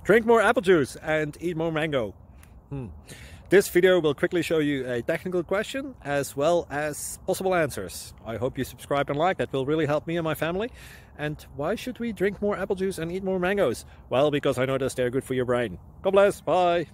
Drink more apple juice and eat more mango. This video will quickly show you a technical question as well as possible answers. I hope you subscribe and like, that will really help me and my family. And why should we drink more apple juice and eat more mangoes? Well, because I noticed they're good for your brain. God bless, bye!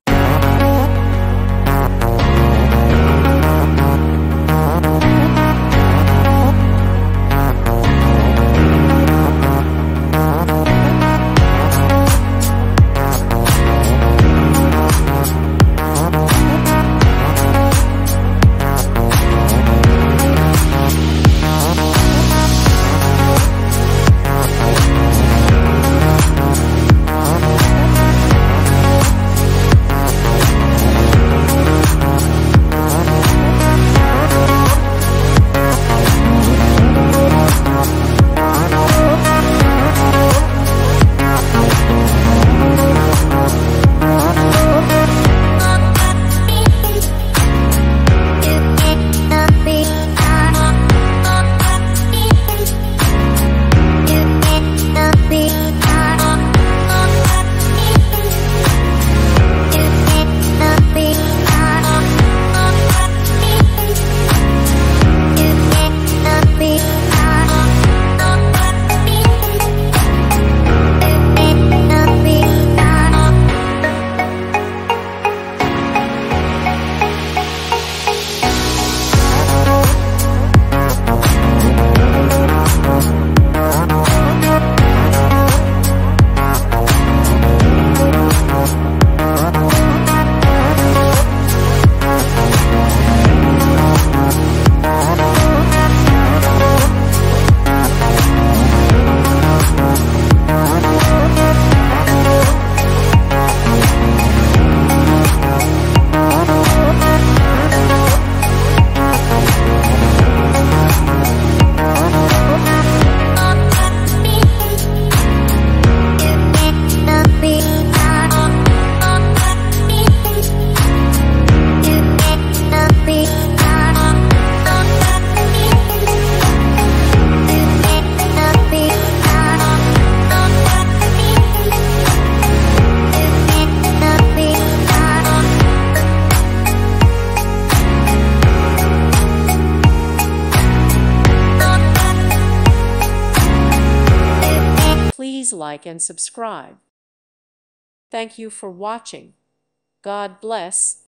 Please like and subscribe. Thank you for watching. God bless.